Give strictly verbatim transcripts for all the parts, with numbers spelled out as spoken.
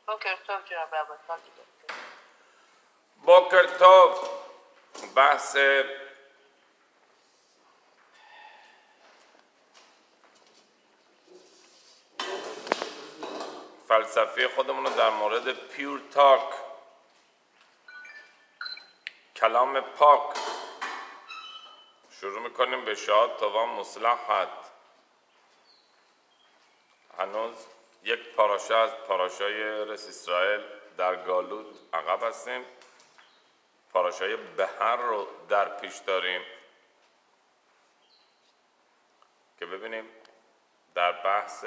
بوکر توب جناب عباس. بوکر توب. بحث فلسفی خودمون رو در مورد پیور تاک، کلام پاک شروع میکنیم. به شاد تا مصلحت. هنوز یک پاراشه از پاراشای رس اسرائیل در گالوت عقب هستیم. پاراشای بحر رو در پیش داریم که ببینیم در بحث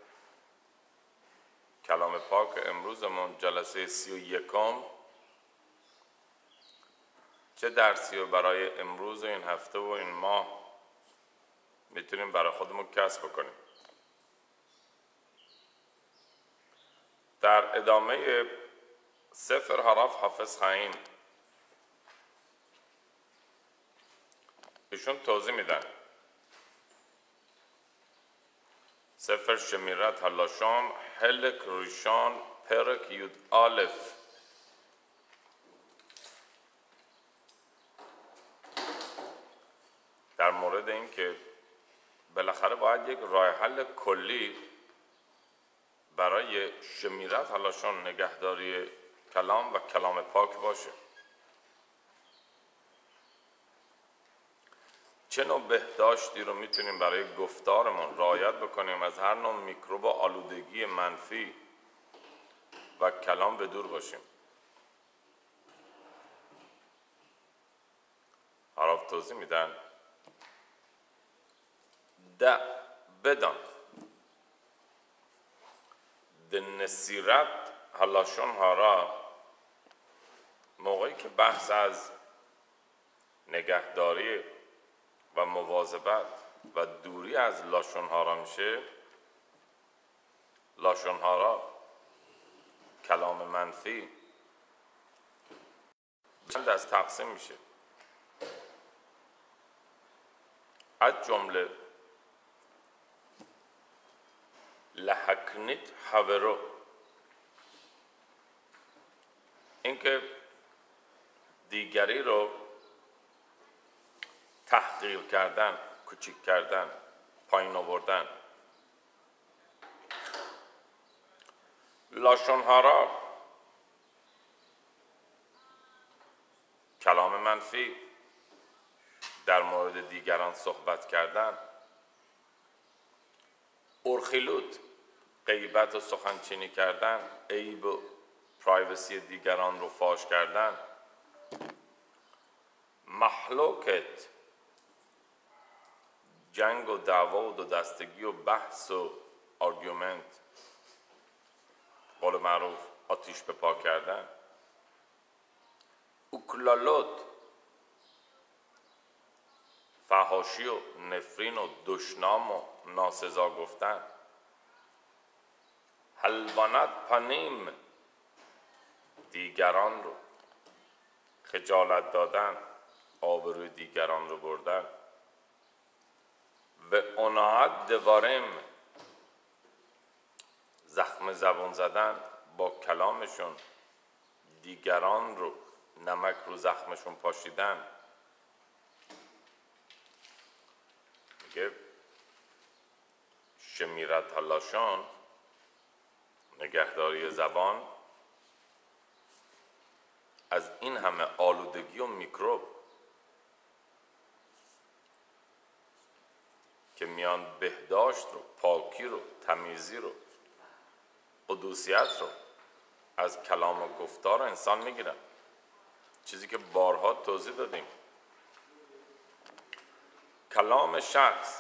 کلام پاک امروزمون جلسه سی و یکم چه درسی رو برای امروز این هفته و این ماه میتونیم برای خودمون کسب بکنیم. در ادامه سفر حرف حافظ خاین ایشون توضیح میدن. سفر شمیرت هلاشان هلک ریشان پرک یود آلف. در مورد این که بالاخره باید یک راه حل کلی برای شمیرت هلاشان، نگهداری کلام و کلام پاک باشه. چه نوع بهداشتی رو میتونیم برای گفتارمون رعایت بکنیم، از هر نوع میکروب و آلودگی منفی و کلام به دور باشیم. حرف توضیح میدن. ده بدان د نصیرت هلاشون هارا، موقعی که بحث از نگهداری و مواظبت و دوری از لاشون هارا میشه، لاشون هارا کلام منفی چند از تقسیم میشه. از جمله لحکنیت حورو، اینکه دیگری رو تحقیر کردن، کوچیک کردن، پایین آوردن. لاشون هارا کلام منفی، در مورد دیگران صحبت کردن. اورخیلوت غیبت و سخنچینی کردن، عیب و پرایوسی دیگران رو فاش کردن. محلوکت جنگ و دعوا و دو دستگی و بحث و آرگومنت، قول معروف آتیش به پا کردن. اوکلالوت فحاشی و نفرین و دشنام و ناسزا گفتن. حلوانت پنیم دیگران رو خجالت دادن، آبروی دیگران رو بردن. و اوناعت دوارم زخم زبون زدن، با کلامشون دیگران رو نمک رو زخمشون پاشیدن. میگه شمیرت هلاشان، نگهداری زبان از این همه آلودگی و میکروب که میان بهداشت رو، پاکی رو، تمیزی رو، قدوسیت رو از کلام و گفتار انسان میگیرن. چیزی که بارها توضیح دادیم. کلام شخص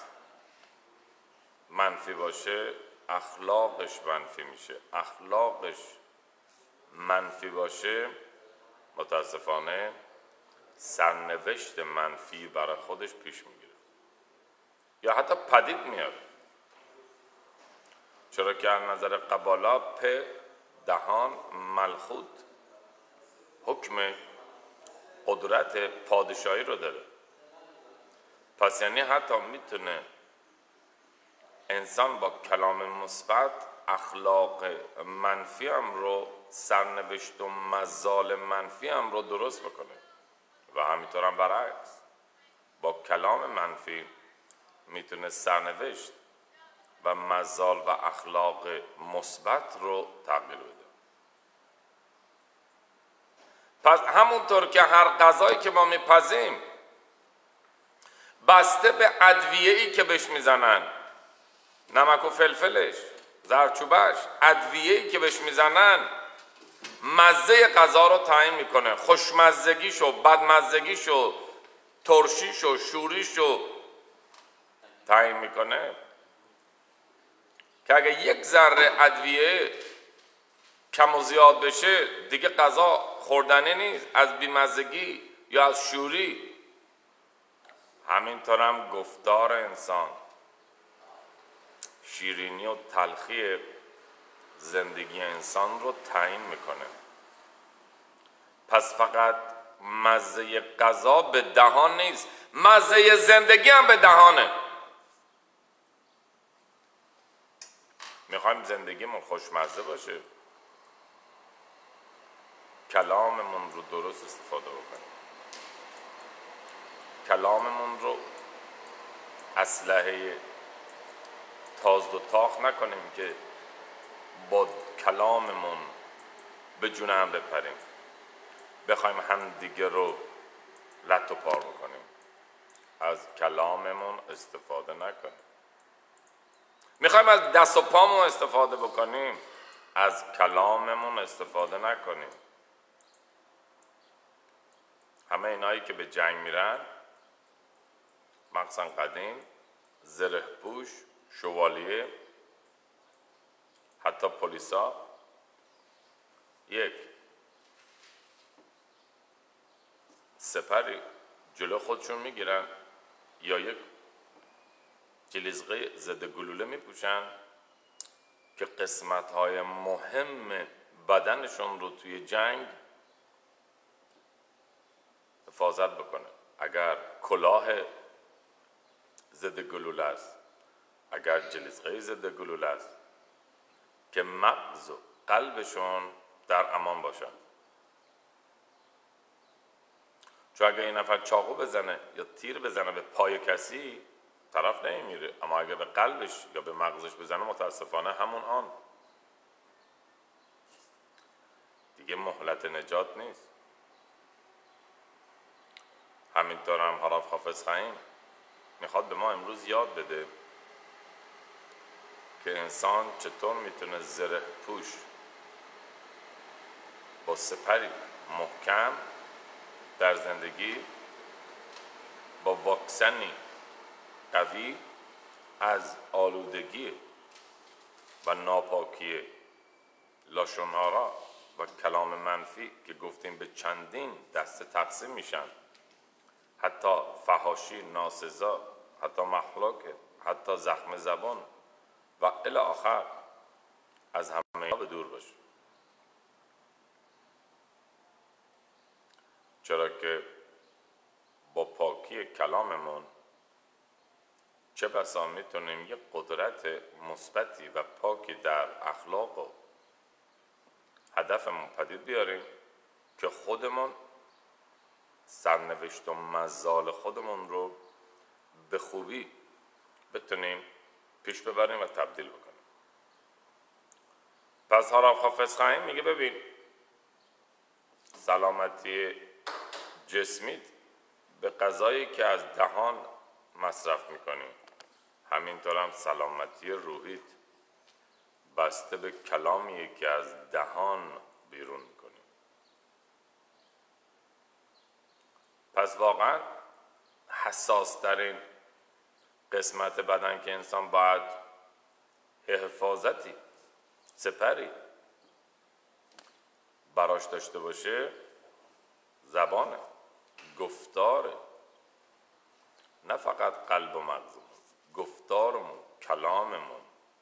منفی باشه، اخلاقش منفی میشه. اخلاقش منفی باشه، متاسفانه سرنوشت منفی برای خودش پیش میگیره یا حتی پدید میاد. چرا که از نظر قبالا پ دهان ملخوت حکم قدرت پادشاهی رو داره. پس یعنی حتی میتونه انسان با کلام مثبت اخلاق منفی هم رو، سرنوشت و مزال منفی هم رو درست بکنه و همینطور هم برعکس با کلام منفی میتونه سرنوشت و مزال و اخلاق مثبت رو تغییر بده. پس همونطور که هر غذایی که ما میپزیم بسته به ادویه‌ای که بهش میزنن، نمک و فلفلش، زردچوبش، ادویه‌ای که بهش میزنن مزه غذا رو تعیین میکنه، خوشمزگیشو، بدمزگیشو، ترشیشو، شوریشو تعیین میکنه که اگه یک ذره ادویه کم و زیاد بشه دیگه غذا خوردنی نیست، از بیمزگی یا از شوری. همینطور هم گفتار انسان، شیرینی و تلخی زندگی انسان رو تعیین میکنه. پس فقط مزه غذا به دهان نیست، مزه زندگی هم به دهانه. میخوایم زندگیمون خوشمزه باشه، کلاممون رو درست استفاده بکنیم، کلاممون رو اسلحه تازد و تاخ نکنیم که با کلاممون به جون هم بپریم، بخوایم هم دیگه رو لط و پار بکنیم. از کلاممون استفاده نکنیم. میخوایم از دست و پامون استفاده بکنیم، از کلاممون استفاده نکنیم. همه اینایی که به جنگ میرن، مخصوصا قدیم، زره پوش، شوالیه، حتی پلیسا، یک سپری جلو خودشون میگیرن یا یک جلیزقه ضد گلوله میپوشن که قسمت‌های مهم بدنشون رو توی جنگ حفاظت بکنه. اگر کلاه ضد گلوله است، اگر جلیزقه ضد گلوله است، که مغز و قلبشون در امان باشن. چون اگر این نفر چاقو بزنه یا تیر بزنه به پای کسی، طرف نمیمیره، اما اگر به قلبش یا به مغزش بزنه متاسفانه همون آن دیگه مهلت نجات نیست. همینطور هم حراف حافظ خیم میخواد به ما امروز یاد بده که انسان چطور میتونه زره پوش با سپری محکم در زندگی، با واکسنی قوی از آلودگی و ناپاکی لاشون‌آرا و کلام منفی که گفتیم به چندین دسته تقسیم میشن، حتی فحاشی، ناسزا، حتی مخلوق، حتی زخم زبان و الی آخر، از همه ها به دور باشه. چرا که با پاکی کلاممون چه بسا میتونیم یک قدرت مثبتی و پاکی در اخلاق و هدفمون پدید بیاریم که خودمون سرنوشت و مزال خودمون رو به خوبی بتونیم پیش ببریم و تبدیل بکنیم. پس حراف حافظ خیم میگه ببین، سلامتی جسمیت به غذایی که از دهان مصرف میکنیم، همینطور هم سلامتی روحیت بسته به کلامیه که از دهان بیرون میکنیم. پس واقعا حساس ترین قسمت بدن که انسان باید حفاظتی، سپری براش داشته باشه، زبانه، گفتاره. نه فقط قلب و مغزمون، گفتارمون، کلاممون.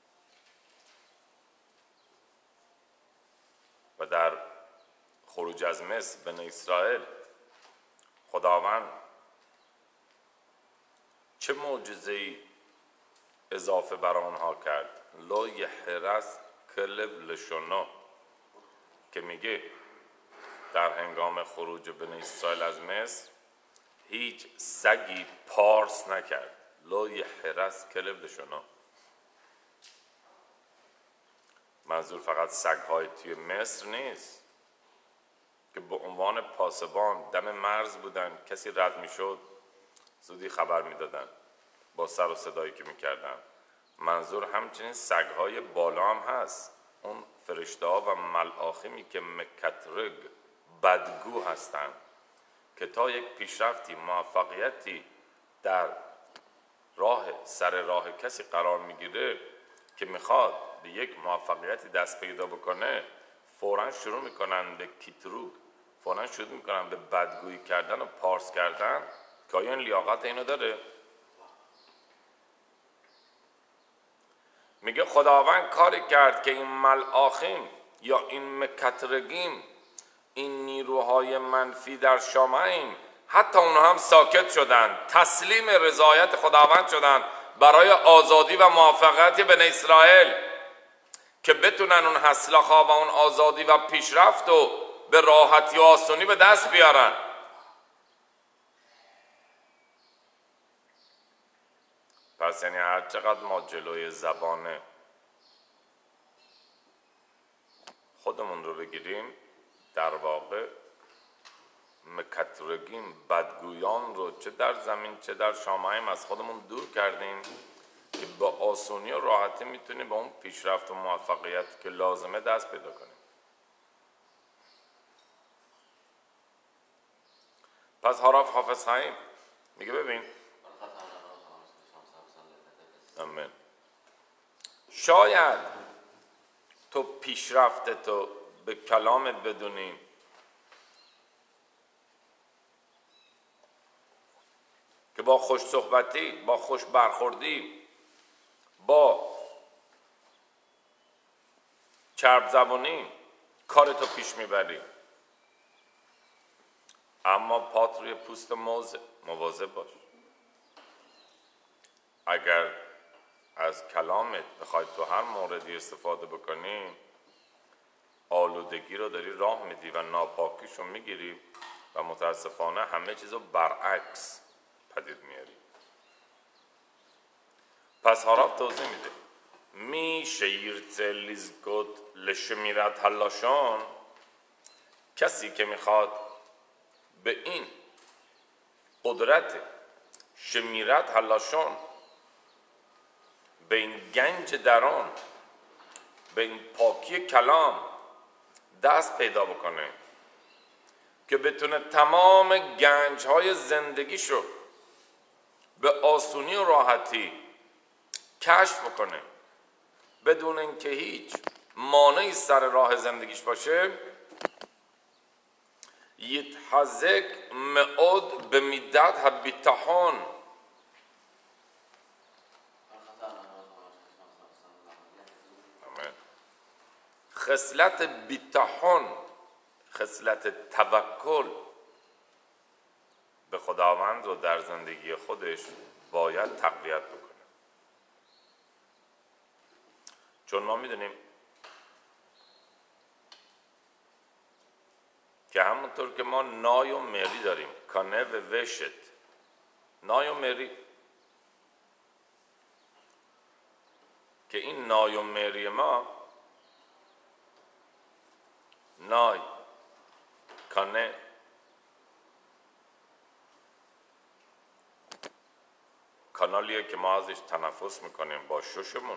و در خروج از مصر بنی اسرائیل خداوند چه معجزه‌ای اضافه بر آنها کرد؟ لا یحرس کلب لشونو که میگه در هنگام خروج بنی اسرائیل از مصر هیچ سگی پارس نکرد. لو یحرس کلب لشونو، منظور فقط سگ‌های توی مصر نیست که به عنوان پاسبان دم مرز بودن، کسی رد میشد زودی خبر میدادن با سر و صدایی که میکردن. منظور همچنین سگ‌های بالا هم هست، اون فرشته ها و ملاخیمی که مکترگ بدگو هستند که تا یک پیشرفتی موفقیتی در راه سر راه کسی قرار میگیره که میخواد به یک موفقیتی دست پیدا بکنه، فوراً شروع میکنن به کیتروگ، فوراً شروع میکنن به بدگویی کردن و پارس کردن که آیا این لیاقت اینو داره؟ میگه خداوند کاری کرد که این ملاخیم یا این مکترگیم، این نیروهای منفی در شامعیم، حتی اونها هم ساکت شدند، تسلیم رضایت خداوند شدند برای آزادی و موفقیت بنی اسرائیل که بتونن اون حصلخا و اون آزادی و پیشرفت و به راحتی و آسونی به دست بیارن. پس یعنی هر چقدر ما جلوی زبان خودمون رو بگیریم، در واقع مکترگیم بدگویان رو چه در زمین چه در شامعیم از خودمون دور کردیم که با آسونی و راحتی میتونیم به اون پیشرفت و موفقیت که لازمه دست پیدا کنیم. پس هاراف حافظ خیم میگه ببین آمین، شاید تو پیشرفت تو به کلامت بدونی که با خوش صحبتی، با خوش برخوردی، با چرب زبانی کارتو پیش میبری، اما پات روی پوست موزه، مواظب باش. اگر از کلامت بخوای تو هر موردی استفاده بکنی، آلودگی رو داری راه میدی و ناپاکیشو میگیری و متاسفانه همه چیزو برعکس پدید میاری. پس هاراف توضیح میده می شیرت لیزگوت لشمیرت هلاشان، کسی که میخواد به این قدرت شمیرت هلاشان، به این گنج درون، به این پاکی کلام دست پیدا بکنه که بتونه تمام گنج های زندگیشو به آسونی و راحتی کشف بکنه بدون اینکه هیچ مانعی سر راه زندگیش باشه، یتحزک معود به میدت هبیتحان، خصلت بیتحان، خصلت توکل به خداوند رو در زندگی خودش باید تقویت بکنه. چون ما میدونیم که همونطور که ما نای و مری داریم، کانه و وشت، نای و مری، که این نای و مری ما، نای، کانه، کانالیه که ما ازش تنفس میکنیم با ششمون،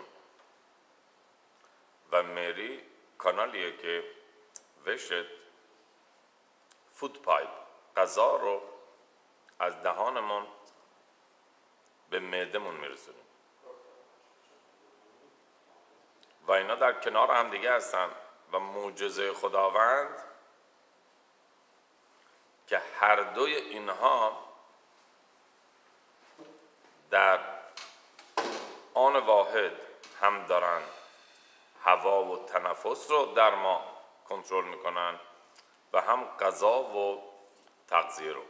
و مری کانالیه که وشت، فود پایپ، غذا رو از دهانمون به معدمون میرسونیم و اینا در کنار هم دیگه هستن و معجزه خداوند که هر دوی اینها در آن واحد هم دارن هوا و تنفس رو در ما کنترل میکنن و هم غذا و تغذیه رو.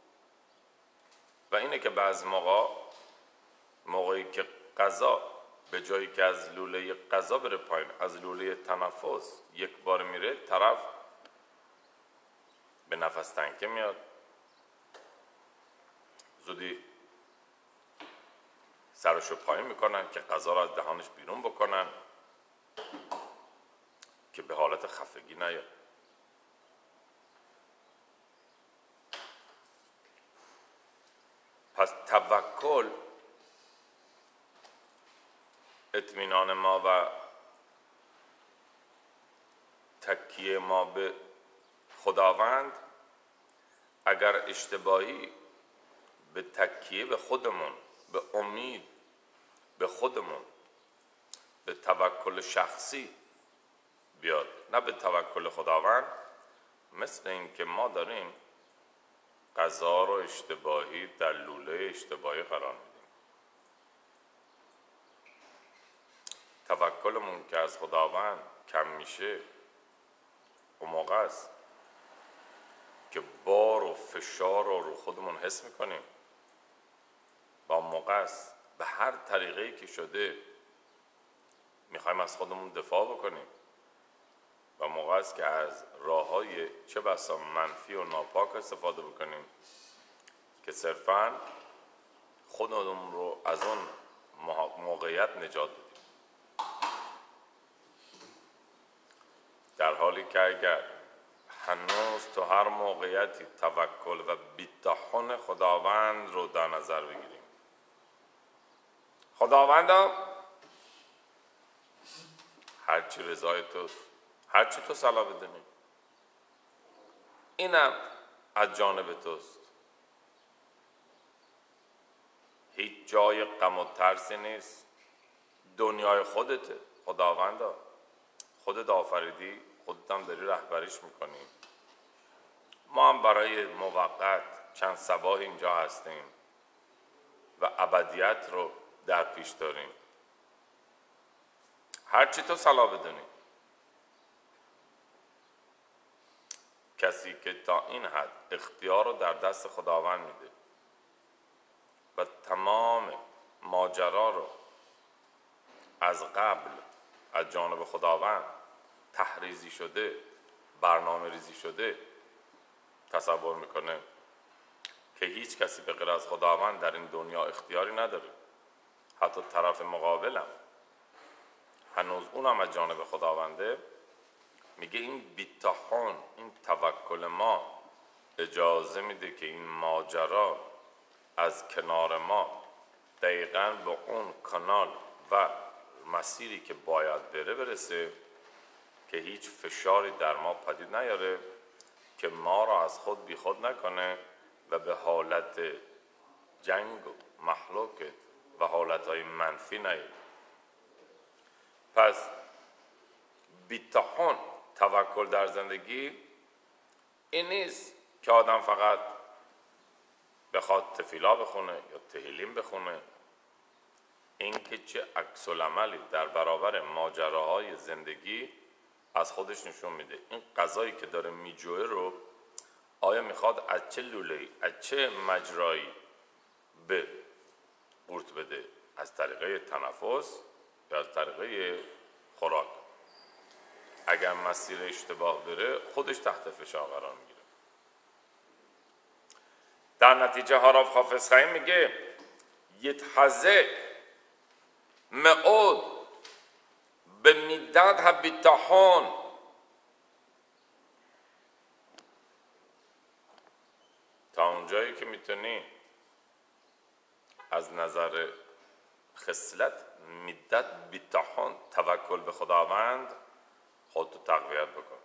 و اینه که بعض موقع موقعی که غذا به جایی که از لوله غذا بره پایین، از لوله تنفس یک بار میره، طرف به نفس تنگی میاد، زودی سرشو پایین میکنن که غذا رو از دهانش بیرون بکنن که به حالت خفگی نیاد. پس توکل اطمینان ما و تکیه ما به خداوند اگر اشتباهی به تکیه به خودمون، به امید به خودمون، به توکل شخصی بیاد، نه به توکل خداوند، مثل این که ما داریم غذا رو اشتباهی در لوله اشتباهی قرار میدیم. توکلمون که از خداوند کم میشه، اون موقع است که بار و فشار رو رو خودمون حس میکنیم و اون موقع است به هر طریقه‌ای که شده میخوایم از خودمون دفاع بکنیم و موقع است که از راه‌های چه بسا منفی و ناپاک استفاده بکنیم که صرفاً خودمون رو از اون موقعیت نجات بدیم. در حالی که اگر هنوز تو هر موقعیتی توکل و بی‌طحن خداوند رو در نظر بگیریم، خداوندا هرچی رضای توست، هرچی تو صلاح بدونی، اینم از جانب توست، هیچ جای غم و ترسی نیست، دنیای خودته خداوندا، خودت آفریدی، خودت هم داری رهبریش میکنی. ما هم برای موقت چند صباح اینجا هستیم و ابدیت رو در پیش داریم. هرچی تو صلاح بدونی. کسی که تا این حد اختیار رو در دست خداوند میده و تمام ماجرا رو از قبل از جانب خداوند تحریزی شده، برنامه ریزی شده تصور میکنه که هیچ کسی به غیر از خداوند در این دنیا اختیاری نداره، حتی طرف مقابلم هنوز اونم از جانب خداونده، میگه این بی‌طحن، این توکل ما اجازه میده که این ماجرا از کنار ما دقیقاً به اون کانال و مسیری که باید بره برسه که هیچ فشاری در ما پدید نیاره، که ما را از خود بی خود نکنه و به حالت جنگ و محلوک و حالتهای منفی نیاره. پس بی‌طحن توکل در زندگی این نیست که آدم فقط بخواد تفیلا بخونه یا تهیلیم بخونه، این که چه عکس العملی در برابر ماجراهای زندگی از خودش نشون میده. این غذایی که داره میجوه رو آیا میخواد از چه لوله‌ای، از چه مجرایی به قورت بده؟ از طریقه تنفس یا از طریقه خوراک؟ اگر مسیر اشتباه بره خودش تحت فشار قرار میگیره. در نتیجه هاراف حافظ خیم میگه یتحزک معود به میدت ها بی‌طحن، تا اونجایی که میتونی از نظر خصلت میدت بی‌طحن توکل به خداوند خودتو تقویت بکن.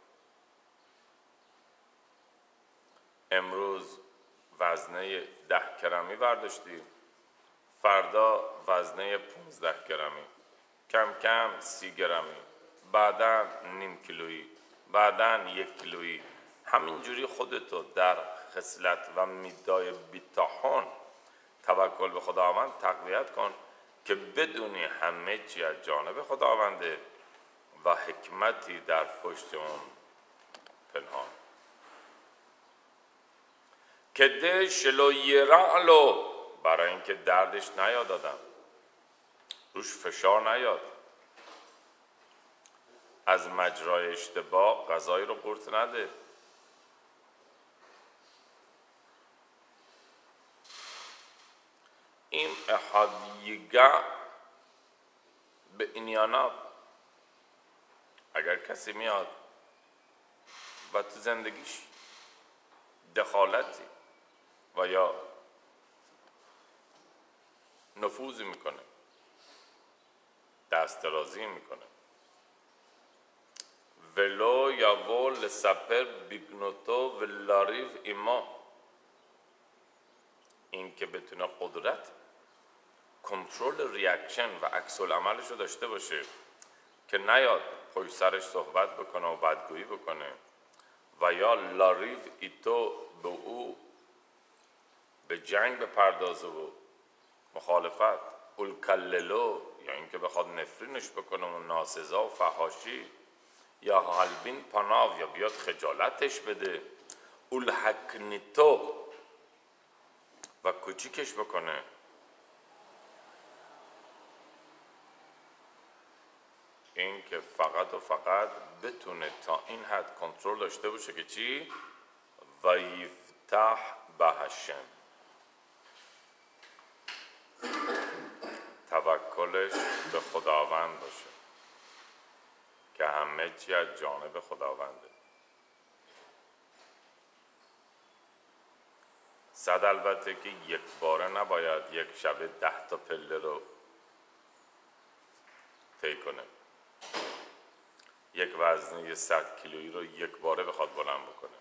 امروز وزنه ده گرمی برداشتی، فردا وزنه پونزده گرمی، کم کم سی گرمی، بعدا نیم کیلویی، بعدا یک کیلویی. همینجوری خودتو در خصلت و میدای بی‌طحن توکل به خداوند تقویت کن که بدونی همه چی از جانب خداونده و حکمتی در پشت اون پنهان. که ده شلو یرعلو، برای اینکه دردش نیاد آدم، روش فشار نیاد، از مجرای اشتباه غذایی رو قورت نده. این احادیگه به اینیانا اگر کسی میاد و تو زندگیش دخالتی و یا نفوذی میکنه، دست درازی میکنه، ولو یا ول لسپر بیگنوتو و لاریف ایما، این که بتونه قدرت کنترل ریاکشن و عکس العملش رو داشته باشه که نیاد پشت سرش صحبت بکنه و بدگویی بکنه و یا لاریف ایتو به او به جنگ بپردازه و مخالفت، الکللو یا اینکه بخواد نفرینش بکنه و ناسزا و فحاشی، یا حالبین پناو یا بیاد خجالتش بده، الحکنیتو و کوچیکش بکنه. این که فقط و فقط بتونه تا این حد کنترل داشته باشه که چی؟ و یفتح بهشم، توکلش به خداوند باشه که همه چی از جانب خداونده. صد البته که یک باره نباید یک شب ده تا پله رو طی کنه، یک وزنه صد کیلویی رو یک باره بخواد بلند بکنه.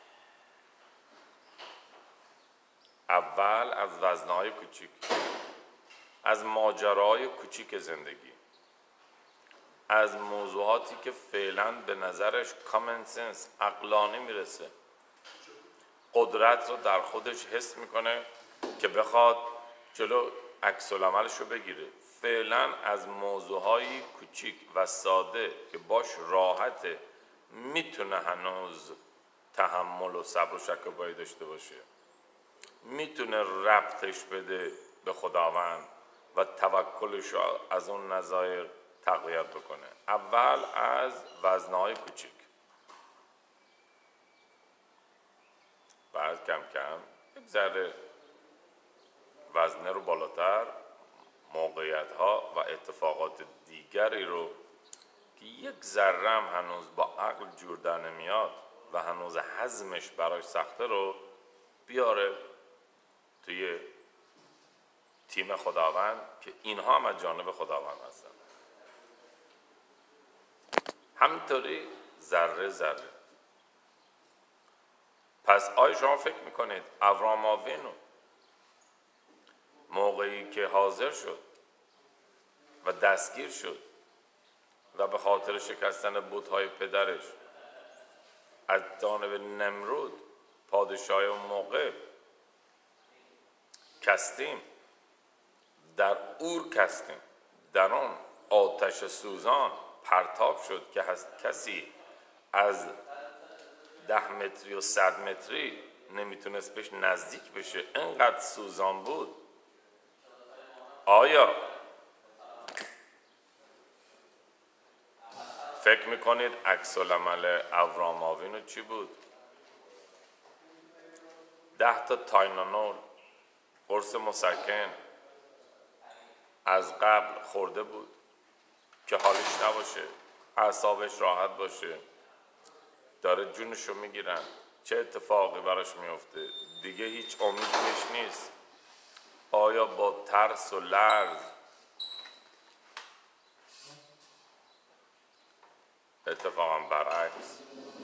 اول از وزنه‌های کوچیک، از ماجراهای کوچیک زندگی، از موضوعاتی که فعلا به نظرش کامن سنس عقلانی میرسه، قدرت رو در خودش حس میکنه که بخواد جلو عکس العملش رو بگیره. فعلا از موضوعهای کوچیک و ساده که باش راحته، میتونه هنوز تحمل و صبر و شکیبایی داشته باشه، میتونه ربطش بده به خداوند و توکلش رو از اون نظایر تقویت بکنه. اول از وزنه‌های کوچیک، بعد کم کم یک ذره وزنه رو بالاتر، موقعیت ها و اتفاقات دیگری رو که یک ذره هم هنوز با عقل جور در نمیاد و هنوز هضمش براش سخته رو بیاره توی تیم خداوند که اینها هم از جانب خداوند هستن. همینطوری ذره ذره. پس آیا شما فکر میکنید ابراهام آوینو موقعی که حاضر شد و دستگیر شد و به خاطر شکستن بت‌های پدرش از جانب نمرود پادشاه اون موقع کستیم، در اور کستیم، در آن آتش سوزان پرتاب شد که کسی از ده متری و صد متری نمیتونست بهش نزدیک بشه، انقدر سوزان بود. آیا فکر میکنید عکس العمل ابراهام آوینو چی بود؟ ده تا تاینانول قرص مسکن از قبل خورده بود که حالش نباشه، اعصابش راحت باشه، داره جونشو میگیرن، چه اتفاقی براش میفته؟ دیگه هیچ امیدی بهش نیست. آیا با ترس و لرز؟ اتفاقا برعکس،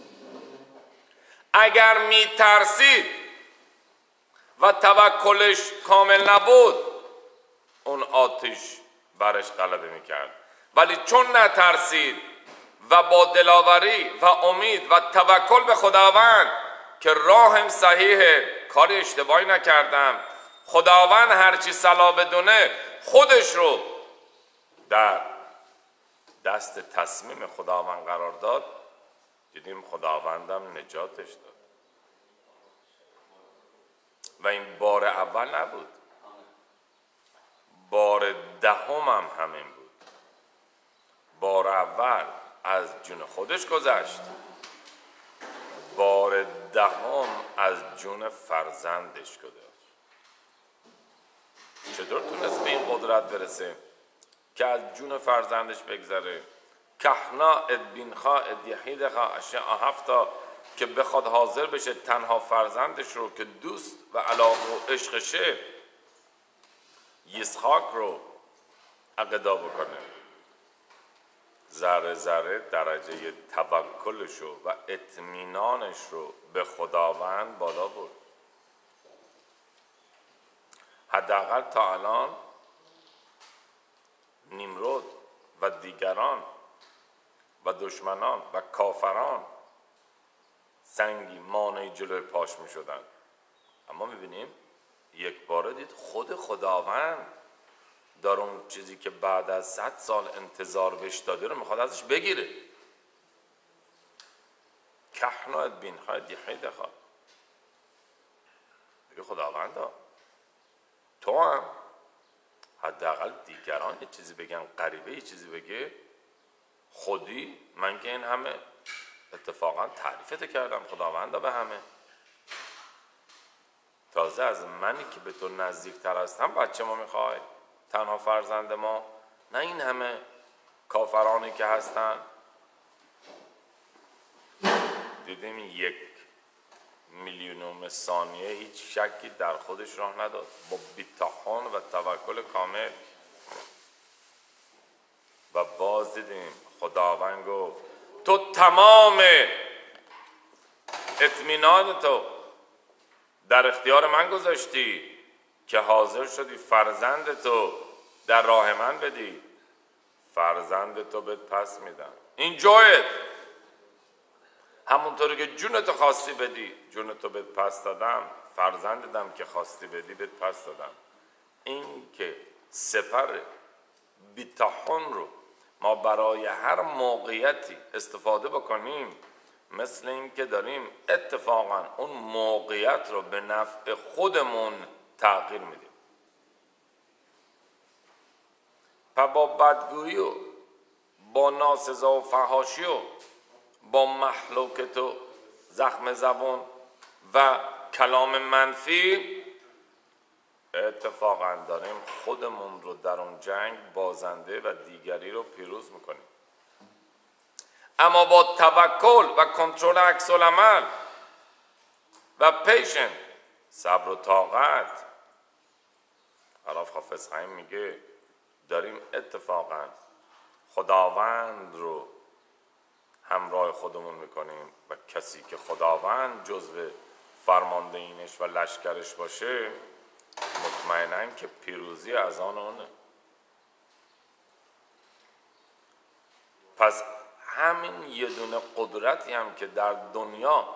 اگر میترسید و توکلش کامل نبود اون آتش برش غلبه میکرد، ولی چون نترسید و با دلاوری و امید و توکل به خداوند که راهم صحیحه، کاری اشتباهی نکردم، خداوند هرچی صلاح بدونه خودش رو در دست تصمیم خداوند قرار داد، دیدیم خداوندم نجاتش داد. و این بار اول نبود، بار دهم هم همین بود. بار اول از جون خودش گذشت، بار دهم از جون فرزندش گذشت. چطور تونست به این قدرت برسه که از جون فرزندش بگذره؟ کهنا ادبینخا ادیحیدخا اشیاء هفتا که بخواد حاضر بشه تنها فرزندش رو که دوست و علاقه و عشقشه، یسحاق رو عقیده بکنه، ذره ذره درجه توکلش و اطمینانش رو به خداوند بالا برد. حداقل تا الان نیمرود و دیگران و دشمنان و کافران سنگی مانعی جلوی پاش می شدن، اما می بینیم یک باره دید خود خداوند داره اون چیزی که بعد از صد سال انتظار بهش داده رو میخواد ازش بگیره. کهنا بینهای دیحید خواه بگه خداوندا تو هم حداقل دیگران یه چیزی بگن، غریبه یه چیزی بگه، خودی من که این همه اتفاقا تعریفت کردم خداوندا به همه، تازه از منی که به تو نزدیک تر هستم بچه ما میخوای، تنها فرزند ما، نه این همه کافرانی که هستن. دیدیم یک میلیونوم ثانیه هیچ شکی در خودش راه نداد، با بی‌طحن و توکل کامل. و باز دیدیم خداوند گفت تو تمام اطمینان تو در اختیار من گذاشتی که حاضر شدی فرزند تو در راه من بدی، فرزند تو بهت پس میدم. اینجایت همونطوری که جون تو خواستی بدی جون تو بهت پس دادم، فرزندم که خواستی بدی بهت پس دادم. این که سپر بی‌طحن رو ما برای هر موقعیتی استفاده بکنیم، مثل این که داریم اتفاقا اون موقعیت رو به نفع خودمون تغییر میدیم. پس با بدگویی و با ناسزا و فحاشی و با محلوکت و زخم زبان و کلام منفی اتفاقا داریم خودمون رو در اون جنگ بازنده و دیگری رو پیروز میکنیم. اما با توکل و کنترل عکس العمل و پیشن، صبر و طاقت، عراف حافظ خیم میگه داریم اتفاقا خداوند رو همراه خودمون میکنیم و کسی که خداوند جزو فرماندهینش و لشکرش باشه مطمئنن که پیروزی از آن اونه. پس همین یه دونه قدرتی هم که در دنیا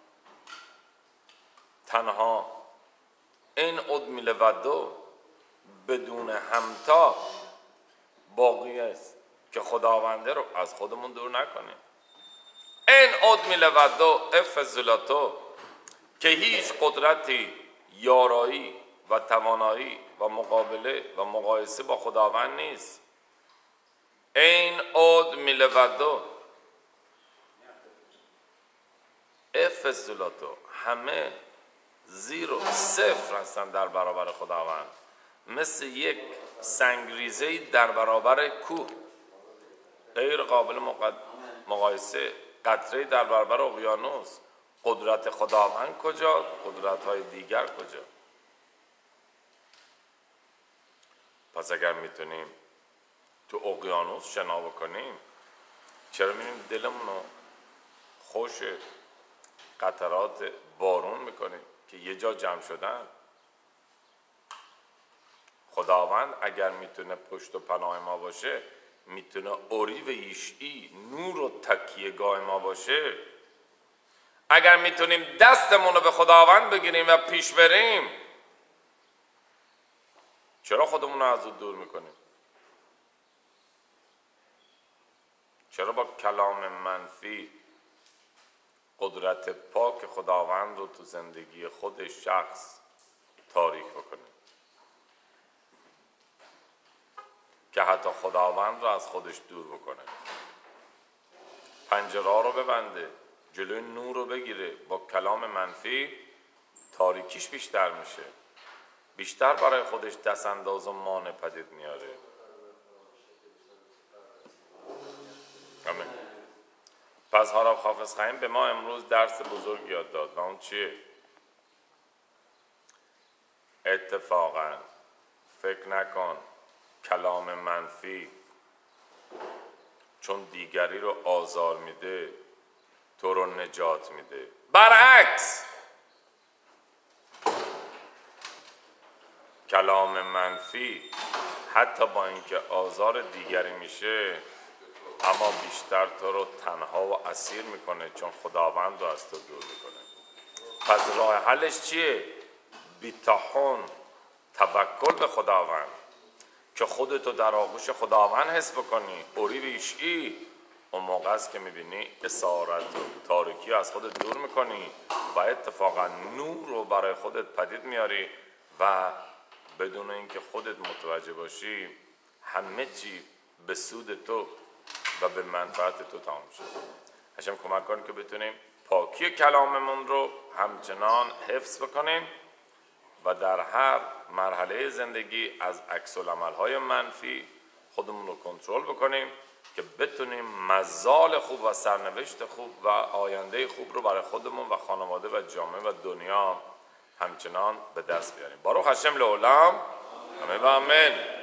تنها این ادمیل ودو بدون همتا باقی است که خداونده رو از خودمون دور نکنیم. این ادمیل ودو افزلاتو که هیچ قدرتی یارایی و توانایی و مقابله و مقایسه با خداوند نیست. این اد میلودو افزلاتو همه زیرو صفر هستن در برابر خداوند، مثل یک سنگریزه‌ای در برابر کوه، غیر قابل مقایسه، قطره‌ای در برابر اقیانوس. قدرت خداوند کجا؟ قدرت‌های دیگر کجا؟ پس اگر میتونیم تو اقیانوس شنا بکنیم، چرا میریم دلمون رو خوش قطرات بارون میکنیم که یه جا جمع شدن؟ خداوند اگر میتونه پشت و پناه ما باشه، میتونه اوری و ایشی نور و تکیهگاه ما باشه، اگر میتونیم دستمون رو به خداوند بگیریم و پیش بریم، چرا خودمون رو از او دور میکنیم؟ چرا با کلام منفی قدرت پاک خداوند رو تو زندگی خود شخص تاریک بکنیم؟ که حتی خداوند رو از خودش دور بکنه. پنجره رو ببنده، جلوی نور رو بگیره. با کلام منفی تاریکیش بیشتر میشه، بیشتر برای خودش دست انداز و مانع پدید میاره. آمین. پس هاراب حافظ خیم به ما امروز درس بزرگ یاد داد و اون چیه؟ اتفاقا فکر نکن کلام منفی چون دیگری رو آزار میده تو رو نجات میده. برعکس، کلام منفی حتی با اینکه آزار دیگری میشه اما بیشتر تو رو تنها و اسیر میکنه، چون خداوند رو از تو دور میکنه. پس راه حلش چیه؟ بیتاحون، توکل به خداوند، که خودتو در آغوش خداوند حس بکنی. اوری ریشی اون موقع است که میبینی اسارت و تاریکی از خودت دور میکنی و اتفاقا نور رو برای خودت پدید میاری و بدون اینکه خودت متوجه باشی همه چی به سود تو و به منفعت تو تمام شد. هشم کمک کنیم که بتونیم پاکی کلاممون رو همچنان حفظ بکنیم و در هر مرحله زندگی از عکس العمل‌های منفی خودمون رو کنترل بکنیم که بتونیم مزال خوب و سرنوشت خوب و آینده خوب رو برای خودمون و خانواده و جامعه و دنیا همچنان به دست بیاریم. باروخ هشم لعلم. آمین و آمین.